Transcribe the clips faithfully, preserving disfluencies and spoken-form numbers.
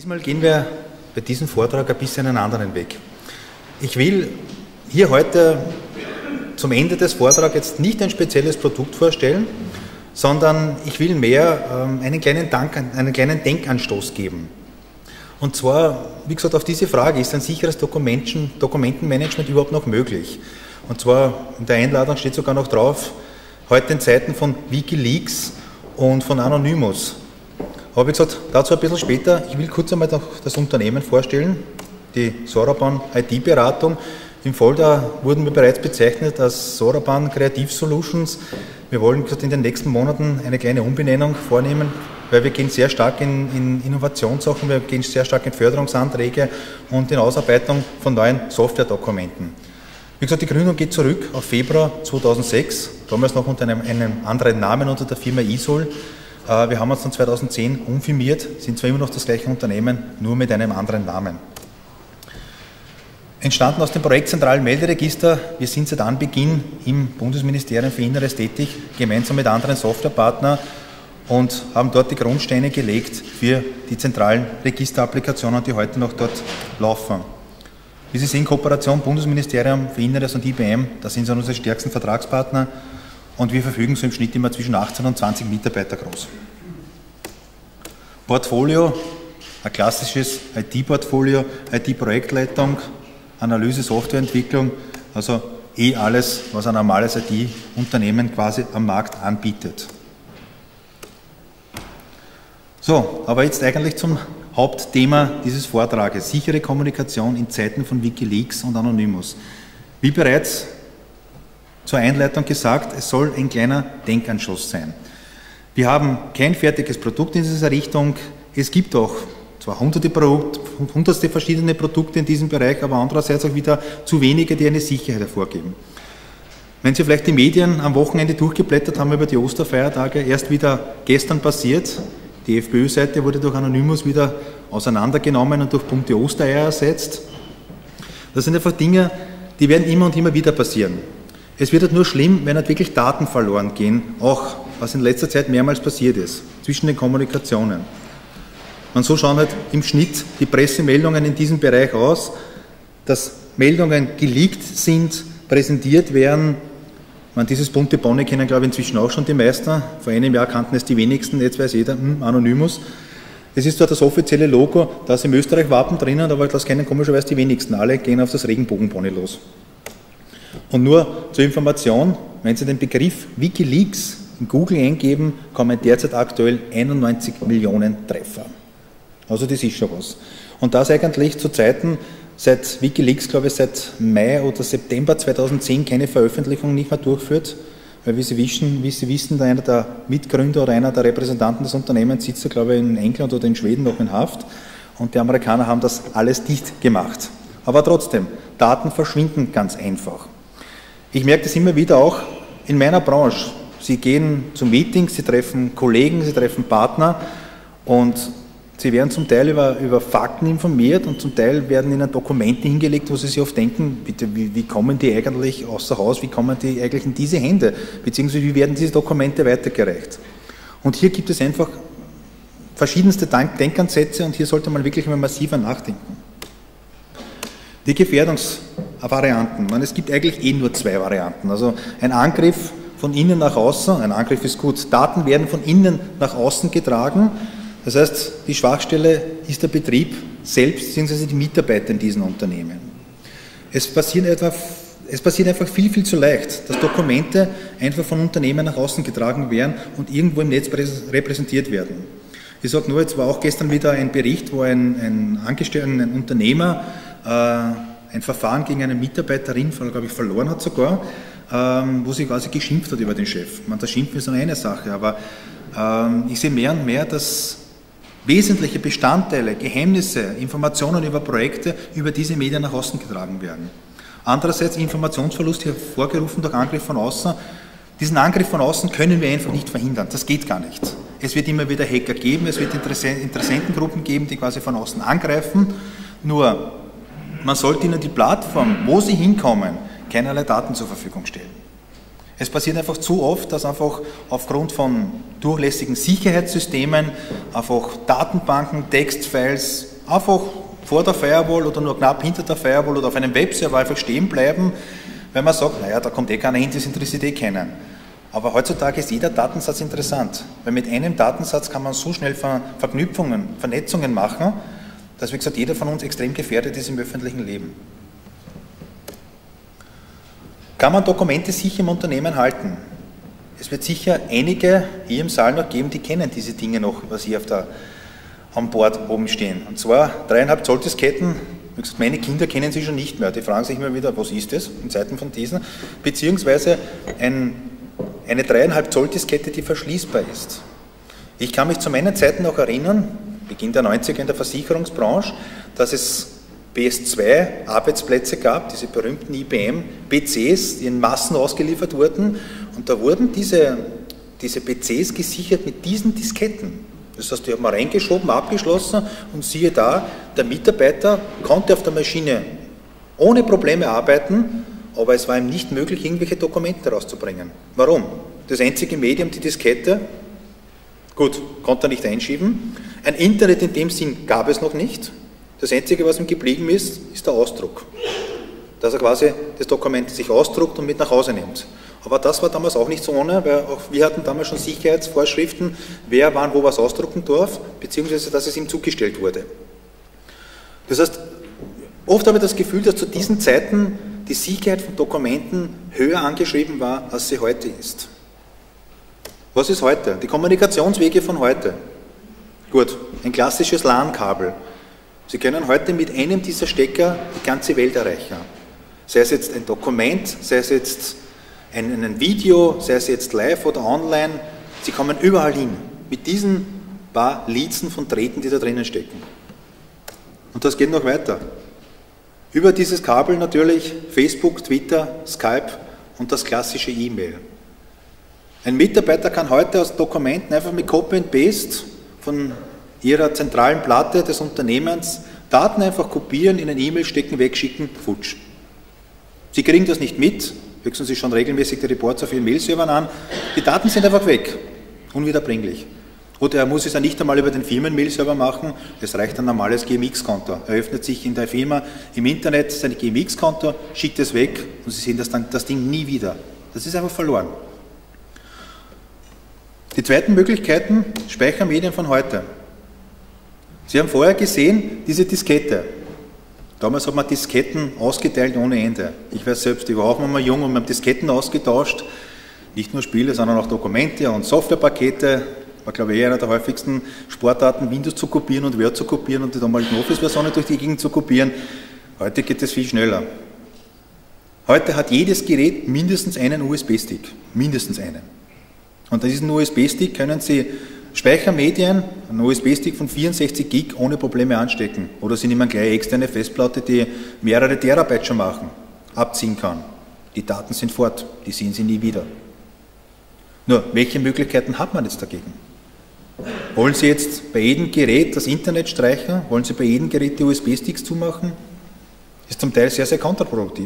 Diesmal gehen wir bei diesem Vortrag ein bisschen einen anderen Weg. Ich will hier heute zum Ende des Vortrags jetzt nicht ein spezielles Produkt vorstellen, sondern ich will mehr ähm, einen, kleinen Dank, einen kleinen Denkanstoß geben. Und zwar, wie gesagt, auf diese Frage, ist ein sicheres Dokumenten, Dokumentenmanagement überhaupt noch möglich? Und zwar, in der Einladung steht sogar noch drauf, heute in Zeiten von WikiLeaks und von Anonymous. Aber wie gesagt, dazu ein bisschen später. Ich will kurz einmal das Unternehmen vorstellen, die Soraban I T-Beratung. Im Folder wurden wir bereits bezeichnet als Soraban Creative Solutions. Wir wollen wie gesagt, in den nächsten Monaten eine kleine Umbenennung vornehmen, weil wir gehen sehr stark in, in Innovationssachen, wir gehen sehr stark in Förderungsanträge und in Ausarbeitung von neuen Software-Dokumenten. Wie gesagt, die Gründung geht zurück auf Februar zweitausendsechs, damals noch unter einem, einem anderen Namen, unter der Firma Isol. Wir haben uns dann zweitausendzehn umfirmiert, sind zwar immer noch das gleiche Unternehmen, nur mit einem anderen Namen. Entstanden aus dem Projekt Zentralen Melderegister. Wir sind seit Anbeginn im Bundesministerium für Inneres tätig, gemeinsam mit anderen Softwarepartnern und haben dort die Grundsteine gelegt für die zentralen Registerapplikationen, die heute noch dort laufen. Wie Sie sehen, Kooperation Bundesministerium für Inneres und I B M, das sind so unsere stärksten Vertragspartner. Und wir verfügen so im Schnitt immer zwischen achtzehn und zwanzig Mitarbeiter groß. Portfolio, ein klassisches I T-Portfolio, I T-Projektleitung, Analyse, Softwareentwicklung, also eh alles, was ein normales I T-Unternehmen quasi am Markt anbietet. So, aber jetzt eigentlich zum Hauptthema dieses Vortrages, sichere Kommunikation in Zeiten von WikiLeaks und Anonymous. Wie bereits zur Einleitung gesagt, es soll ein kleiner Denkanstoß sein. Wir haben kein fertiges Produkt in dieser Richtung. Es gibt auch zwar hunderte, Produkt, hundertste verschiedene Produkte in diesem Bereich, aber andererseits auch wieder zu wenige, die eine Sicherheit hervorgeben. Wenn Sie vielleicht die Medien am Wochenende durchgeblättert haben über die Osterfeiertage, erst wieder gestern passiert, die FPÖ-Seite wurde durch Anonymous wieder auseinandergenommen und durch bunte Ostereier ersetzt. Das sind einfach Dinge, die werden immer und immer wieder passieren. Es wird halt nur schlimm, wenn halt wirklich Daten verloren gehen, auch was in letzter Zeit mehrmals passiert ist, zwischen den Kommunikationen. Und so schauen halt im Schnitt die Pressemeldungen in diesem Bereich aus, dass Meldungen geleakt sind, präsentiert werden. Man, dieses bunte Bonne kennen, glaube ich, inzwischen auch schon die meisten. Vor einem Jahr kannten es die wenigsten, jetzt weiß jeder, hm, Anonymous. Es ist zwar das offizielle Logo, da ist im Österreich-Wappen drinnen, aber das kennen komischerweise die wenigsten. Alle gehen auf das Regenbogenbonne los. Und nur zur Information, wenn Sie den Begriff WikiLeaks in Google eingeben, kommen derzeit aktuell einundneunzig Millionen Treffer. Also das ist schon was. Und das eigentlich zu Zeiten, seit WikiLeaks, glaube ich, seit Mai oder September zweitausendzehn keine Veröffentlichung nicht mehr durchführt, weil wie Sie wissen, wie Sie wissen, einer der Mitgründer oder einer der Repräsentanten des Unternehmens sitzt, glaube ich, in England oder in Schweden noch in Haft und die Amerikaner haben das alles dicht gemacht. Aber trotzdem, Daten verschwinden ganz einfach. Ich merke das immer wieder auch in meiner Branche. Sie gehen zu Meetings, Sie treffen Kollegen, Sie treffen Partner und Sie werden zum Teil über, über Fakten informiert und zum Teil werden Ihnen Dokumente hingelegt, wo Sie sich oft denken, bitte, wie, wie kommen die eigentlich außer Haus, wie kommen die eigentlich in diese Hände, beziehungsweise wie werden diese Dokumente weitergereicht. Und hier gibt es einfach verschiedenste Denkansätze und hier sollte man wirklich mal massiver nachdenken. Die Gefährdungsvarianten, man, es gibt eigentlich eh nur zwei Varianten. Also ein Angriff von innen nach außen, ein Angriff ist gut, Daten werden von innen nach außen getragen, das heißt, die Schwachstelle ist der Betrieb selbst, beziehungsweise die Mitarbeiter in diesen Unternehmen. Es passiert, etwa, es passiert einfach viel, viel zu leicht, dass Dokumente einfach von Unternehmen nach außen getragen werden und irgendwo im Netz repräsentiert werden. Ich sage nur, jetzt war auch gestern wieder ein Bericht, wo ein, ein Angestellter, ein Unternehmer ein Verfahren gegen eine Mitarbeiterin, glaube ich, verloren hat sogar, wo sie quasi geschimpft hat über den Chef. Man, das Schimpfen ist nur eine Sache, aber ich sehe mehr und mehr, dass wesentliche Bestandteile, Geheimnisse, Informationen über Projekte über diese Medien nach außen getragen werden. Andererseits Informationsverlust hervorgerufen durch Angriff von außen. Diesen Angriff von außen können wir einfach nicht verhindern, das geht gar nicht. Es wird immer wieder Hacker geben, es wird Interessentengruppen geben, die quasi von außen angreifen, nur man sollte ihnen die Plattform, wo sie hinkommen, keinerlei Daten zur Verfügung stellen. Es passiert einfach zu oft, dass einfach aufgrund von durchlässigen Sicherheitssystemen einfach Datenbanken, Textfiles einfach vor der Firewall oder nur knapp hinter der Firewall oder auf einem Webserver einfach stehen bleiben, weil man sagt, naja, da kommt eh keiner hin, das interessiert eh keinen. Aber heutzutage ist jeder Datensatz interessant, weil mit einem Datensatz kann man so schnell Ver Verknüpfungen, Vernetzungen machen, dass, wie gesagt, jeder von uns extrem gefährdet ist im öffentlichen Leben. Kann man Dokumente sicher im Unternehmen halten? Es wird sicher einige hier im Saal noch geben, die kennen diese Dinge noch, was hier auf der, am Board oben stehen. Und zwar dreieinhalb Zoll Disketten, wie gesagt, meine Kinder kennen sie schon nicht mehr. Die fragen sich immer wieder, was ist das in Zeiten von diesen? Beziehungsweise ein, eine dreieinhalb Zoll Diskette, die verschließbar ist. Ich kann mich zu meinen Zeiten noch erinnern, Beginn der neunziger in der Versicherungsbranche, dass es P S zwei Arbeitsplätze gab, diese berühmten I B M P Cs, die in Massen ausgeliefert wurden, und da wurden diese, diese P Cs gesichert mit diesen Disketten. Das heißt, die haben wir reingeschoben, abgeschlossen, und siehe da, der Mitarbeiter konnte auf der Maschine ohne Probleme arbeiten, aber es war ihm nicht möglich, irgendwelche Dokumente rauszubringen. Warum? Das einzige Medium, die Diskette, gut, konnte er nicht einschieben. Ein Internet in dem Sinn gab es noch nicht. Das Einzige, was ihm geblieben ist, ist der Ausdruck. Dass er quasi das Dokument sich ausdruckt und mit nach Hause nimmt. Aber das war damals auch nicht so ohne, weil auch wir hatten damals schon Sicherheitsvorschriften, wer wann wo was ausdrucken darf, beziehungsweise dass es ihm zugestellt wurde. Das heißt, oft habe ich das Gefühl, dass zu diesen Zeiten die Sicherheit von Dokumenten höher angeschrieben war, als sie heute ist. Was ist heute? Die Kommunikationswege von heute. Gut, ein klassisches LAN-Kabel. Sie können heute mit einem dieser Stecker die ganze Welt erreichen. Sei es jetzt ein Dokument, sei es jetzt ein, ein Video, sei es jetzt live oder online, Sie kommen überall hin mit diesen paar Lizen von Drähten, die da drinnen stecken. Und das geht noch weiter. Über dieses Kabel natürlich Facebook, Twitter, Skype und das klassische E-Mail. Ein Mitarbeiter kann heute aus Dokumenten einfach mit Copy and Paste von ihrer zentralen Platte des Unternehmens Daten einfach kopieren, in ein E-Mail stecken, wegschicken, futsch. Sie kriegen das nicht mit, höchstens Sie schauen regelmäßig die Reports auf Ihren Mailservern an, die Daten sind einfach weg, unwiederbringlich. Oder er muss es ja nicht einmal über den Firmen-Mail-Server machen, es reicht ein normales G M X-Konto. Er öffnet sich in der Firma im Internet sein G M X-Konto, schickt es weg und Sie sehen das, dann, das Ding nie wieder. Das ist einfach verloren. Die zweiten Möglichkeiten, Speichermedien von heute. Sie haben vorher gesehen, diese Diskette. Damals hat man Disketten ausgeteilt ohne Ende. Ich weiß selbst, ich war auch mal jung und wir haben Disketten ausgetauscht. Nicht nur Spiele, sondern auch Dokumente und Softwarepakete. War, glaube ich, eher einer der häufigsten Sportarten, Windows zu kopieren und Word zu kopieren und die damaligen Office-Versionen durch die Gegend zu kopieren. Heute geht es viel schneller. Heute hat jedes Gerät mindestens einen U S B-Stick. Mindestens einen. Und an diesen U S B-Stick können Sie Speichermedien, einen U S B-Stick von vierundsechzig Gig ohne Probleme anstecken. Oder Sie nehmen gleich eine externe Festplatte, die mehrere Terabyte schon machen, abziehen kann. Die Daten sind fort, die sehen Sie nie wieder. Nur, welche Möglichkeiten hat man jetzt dagegen? Wollen Sie jetzt bei jedem Gerät das Internet streichen? Wollen Sie bei jedem Gerät die U S B-Sticks zumachen? Ist zum Teil sehr, sehr kontraproduktiv.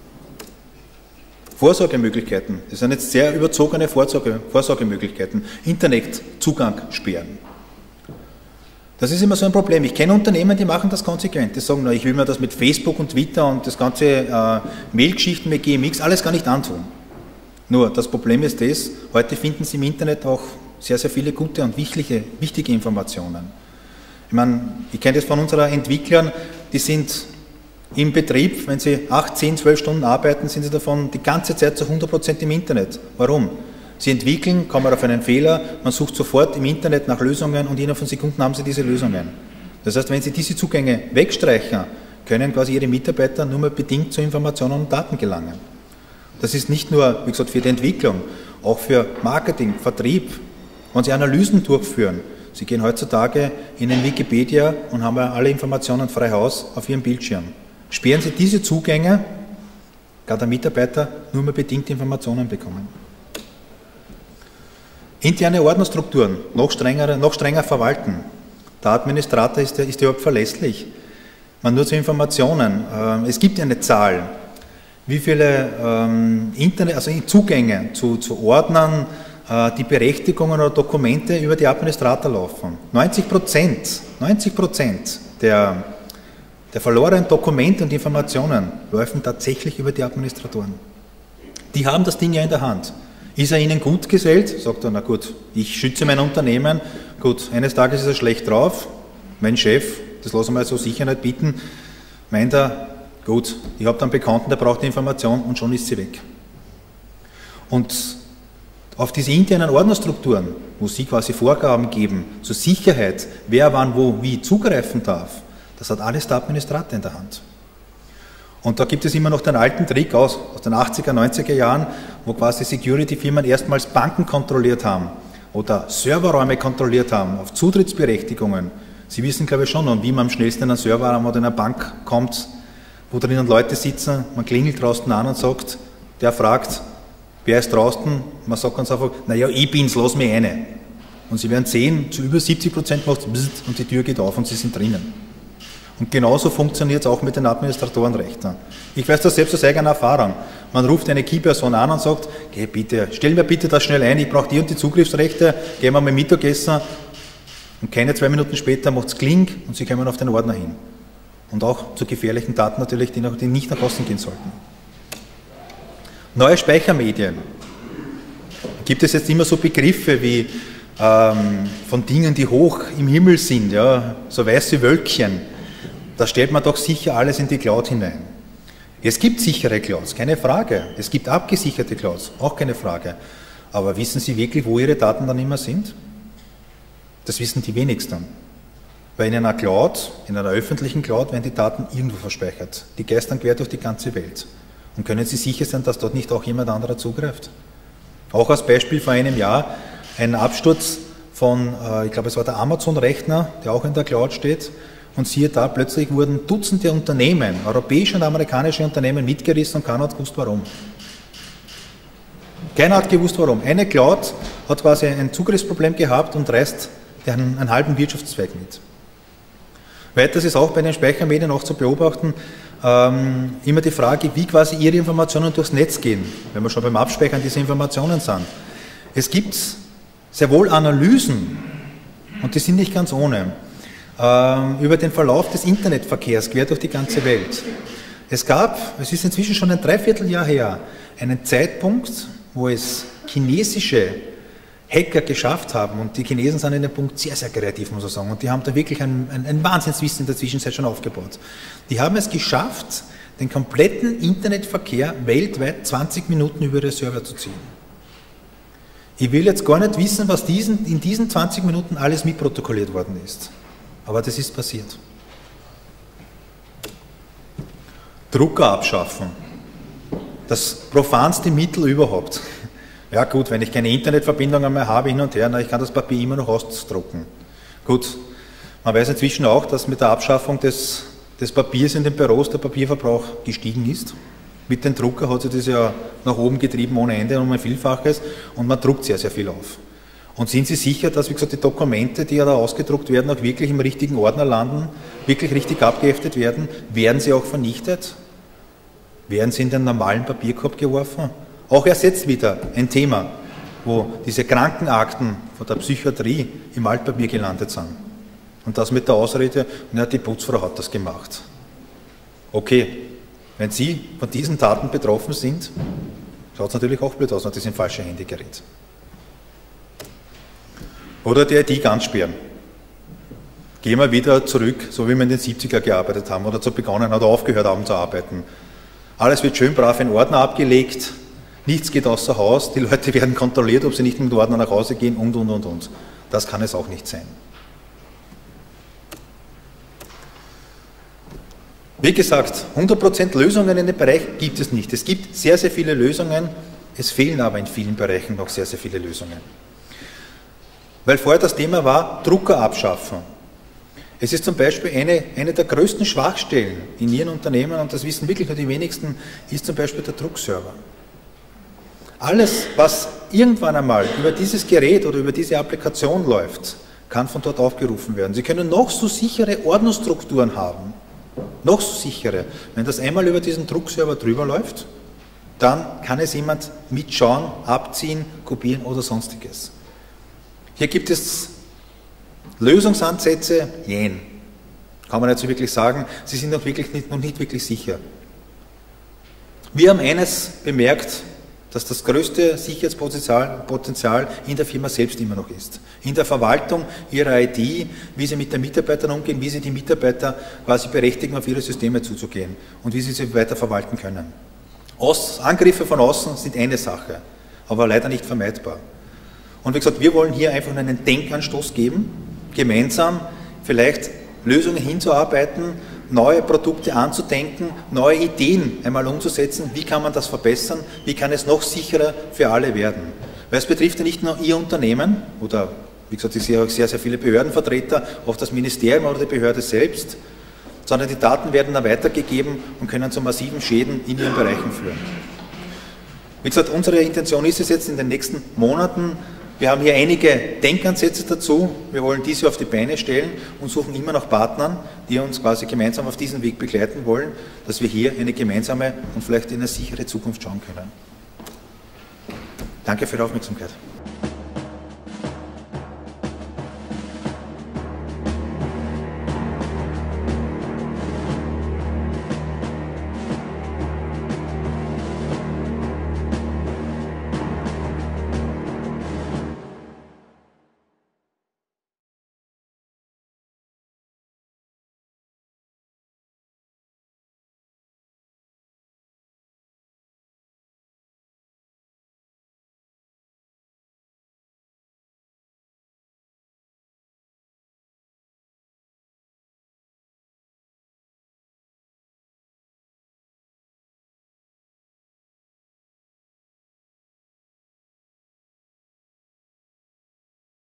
Vorsorgemöglichkeiten, das sind jetzt sehr überzogene Vorsorge, Vorsorgemöglichkeiten. Internetzugang sperren. Das ist immer so ein Problem. Ich kenne Unternehmen, die machen das konsequent. Die sagen, na, ich will mir das mit Facebook und Twitter und das ganze äh, Mailgeschichten mit G M X alles gar nicht antun. Nur, das Problem ist das, heute finden Sie im Internet auch sehr, sehr viele gute und wichtige, wichtige Informationen. Ich meine, ich kenne das von unseren Entwicklern, die sind im Betrieb, wenn Sie acht, zehn, zwölf Stunden arbeiten, sind Sie davon die ganze Zeit zu hundert Prozent im Internet. Warum? Sie entwickeln, kommen auf einen Fehler, man sucht sofort im Internet nach Lösungen und innerhalb von Sekunden haben Sie diese Lösungen. Das heißt, wenn Sie diese Zugänge wegstreichen, können quasi Ihre Mitarbeiter nur mehr bedingt zu Informationen und Daten gelangen. Das ist nicht nur, wie gesagt, für die Entwicklung, auch für Marketing, Vertrieb, wenn Sie Analysen durchführen. Sie gehen heutzutage in den Wikipedia und haben alle Informationen frei Haus auf Ihrem Bildschirm. Sperren Sie diese Zugänge, kann der Mitarbeiter nur mehr bedingt Informationen bekommen. Interne Ordnerstrukturen, noch strenger, noch strenger verwalten. Der Administrator ist, ist überhaupt verlässlich. Man nur zu Informationen. Es gibt eine Zahl, wie viele ähm, Internet, also Zugänge zu, zu Ordnern, äh, die Berechtigungen oder Dokumente über die Administrator laufen. neunzig Prozent, neunzig Prozent der, der verlorenen Dokumente und Informationen laufen tatsächlich über die Administratoren. Die haben das Ding ja in der Hand. Ist er ihnen gut gesellt? Sagt er, na gut, ich schütze mein Unternehmen. Gut, eines Tages ist er schlecht drauf. Mein Chef, das lassen wir so sicher nicht bieten, meint er, gut, ich habe da einen Bekannten, der braucht die Information und schon ist sie weg. Und auf diese internen Ordnerstrukturen, wo Sie quasi Vorgaben geben zur Sicherheit, wer wann wo wie zugreifen darf, das hat alles der Administrator in der Hand. Und da gibt es immer noch den alten Trick aus, aus den achtziger, neunziger Jahren, wo quasi Security-Firmen erstmals Banken kontrolliert haben oder Serverräume kontrolliert haben auf Zutrittsberechtigungen. Sie wissen, glaube ich, schon, wie man am schnellsten in einen Serverraum oder in eine Bank kommt, wo drinnen Leute sitzen, man klingelt draußen an und sagt, der fragt, wer ist draußen? Man sagt ganz einfach, naja, ich bin's, lass mich rein. Und Sie werden sehen, zu über siebzig Prozent macht es und die Tür geht auf und Sie sind drinnen. Und genauso funktioniert es auch mit den Administratorenrechnern. Ich weiß das selbst aus eigener Erfahrung. Man ruft eine Key-Person an und sagt, geh bitte, stell mir bitte das schnell ein, ich brauche die und die Zugriffsrechte, gehen wir mal Mittagessen. Und keine zwei Minuten später macht es Kling und Sie kommen auf den Ordner hin. Und auch zu gefährlichen Daten natürlich, die, noch, die nicht nach außen gehen sollten. Neue Speichermedien. Gibt es jetzt immer so Begriffe wie ähm, von Dingen, die hoch im Himmel sind, ja, so weiße Wölkchen. Da stellt man doch sicher alles in die Cloud hinein. Es gibt sichere Clouds, keine Frage. Es gibt abgesicherte Clouds, auch keine Frage. Aber wissen Sie wirklich, wo Ihre Daten dann immer sind? Das wissen die wenigsten. Weil in einer Cloud, in einer öffentlichen Cloud, werden die Daten irgendwo verspeichert. Die geistern quer durch die ganze Welt. Und können Sie sicher sein, dass dort nicht auch jemand anderer zugreift? Auch als Beispiel vor einem Jahr ein Absturz von, ich glaube es war der Amazon-Rechner, der auch in der Cloud steht. Und siehe da, plötzlich wurden Dutzende Unternehmen, europäische und amerikanische Unternehmen mitgerissen und keiner hat gewusst, warum. Keiner hat gewusst, warum. Eine Cloud hat quasi ein Zugriffsproblem gehabt und reißt einen, einen halben Wirtschaftszweig mit. Weiters ist auch bei den Speichermedien auch zu beobachten, ähm, immer die Frage, wie quasi Ihre Informationen durchs Netz gehen, wenn wir schon beim Abspeichern dieser Informationen sind. Es gibt sehr wohl Analysen, und die sind nicht ganz ohne, über den Verlauf des Internetverkehrs quer durch die ganze Welt. Es gab, es ist inzwischen schon ein Dreivierteljahr her, einen Zeitpunkt, wo es chinesische Hacker geschafft haben, und die Chinesen sind in dem Punkt sehr, sehr kreativ, muss man sagen, und die haben da wirklich ein, ein, ein Wahnsinnswissen in der Zwischenzeit schon aufgebaut. Die haben es geschafft, den kompletten Internetverkehr weltweit zwanzig Minuten über ihre Server zu ziehen. Ich will jetzt gar nicht wissen, was diesen, in diesen zwanzig Minuten alles mitprotokolliert worden ist. Aber das ist passiert. Drucker abschaffen. Das profanste Mittel überhaupt. Ja gut, wenn ich keine Internetverbindung mehr habe, hin und her, na, ich kann das Papier immer noch ausdrucken. Gut, man weiß inzwischen auch, dass mit der Abschaffung des, des Papiers in den Büros der Papierverbrauch gestiegen ist. Mit dem Drucker hat sich das ja nach oben getrieben ohne Ende, um ein Vielfaches, und man druckt sehr, sehr viel auf. Und sind Sie sicher, dass, wie gesagt, die Dokumente, die ja da ausgedruckt werden, auch wirklich im richtigen Ordner landen, wirklich richtig abgeheftet werden? Werden sie auch vernichtet? Werden sie in den normalen Papierkorb geworfen? Auch erst jetzt wieder ein Thema, wo diese Krankenakten von der Psychiatrie im Altpapier gelandet sind. Und das mit der Ausrede, na, die Putzfrau hat das gemacht. Okay, wenn Sie von diesen Taten betroffen sind, schaut es natürlich auch blöd aus, wenn das in falsche Hände gerät. Oder die I T ganz sperren. Gehen wir wieder zurück, so wie wir in den siebziger gearbeitet haben oder zu begonnen oder aufgehört haben zu arbeiten. Alles wird schön brav in Ordner abgelegt, nichts geht außer Haus, die Leute werden kontrolliert, ob sie nicht mit dem Ordner nach Hause gehen und, und, und, und. Das kann es auch nicht sein. Wie gesagt, hundert Prozent Lösungen in dem Bereich gibt es nicht. Es gibt sehr, sehr viele Lösungen, es fehlen aber in vielen Bereichen noch sehr, sehr viele Lösungen. Weil vorher das Thema war, Drucker abschaffen. Es ist zum Beispiel eine, eine der größten Schwachstellen in Ihren Unternehmen, und das wissen wirklich nur die wenigsten, ist zum Beispiel der Druckserver. Alles, was irgendwann einmal über dieses Gerät oder über diese Applikation läuft, kann von dort aufgerufen werden. Sie können noch so sichere Ordnerstrukturen haben, noch so sichere. Wenn das einmal über diesen Druckserver drüber läuft, dann kann es jemand mitschauen, abziehen, kopieren oder sonstiges. Hier gibt es Lösungsansätze, jen. kann man nicht so wirklich sagen. Sie sind noch, wirklich nicht, noch nicht wirklich sicher. Wir haben eines bemerkt, dass das größte Sicherheitspotenzial Potenzial in der Firma selbst immer noch ist. In der Verwaltung ihrer I T, wie sie mit den Mitarbeitern umgehen, wie sie die Mitarbeiter quasi berechtigen, auf ihre Systeme zuzugehen und wie sie sie weiter verwalten können. Aus, Angriffe von außen sind eine Sache, aber leider nicht vermeidbar. Und wie gesagt, wir wollen hier einfach einen Denkanstoß geben, gemeinsam vielleicht Lösungen hinzuarbeiten, neue Produkte anzudenken, neue Ideen einmal umzusetzen, wie kann man das verbessern, wie kann es noch sicherer für alle werden. Weil es betrifft ja nicht nur Ihr Unternehmen oder, wie gesagt, ich sehe auch sehr, sehr viele Behördenvertreter, oft das Ministerium oder die Behörde selbst, sondern die Daten werden dann weitergegeben und können zu massiven Schäden in Ihren Bereichen führen. Wie gesagt, unsere Intention ist es jetzt in den nächsten Monaten, wir haben hier einige Denkansätze dazu. Wir wollen diese auf die Beine stellen und suchen immer nach Partnern, die uns quasi gemeinsam auf diesen Weg begleiten wollen, dass wir hier eine gemeinsame und vielleicht in eine sichere Zukunft schauen können. Danke für die Aufmerksamkeit.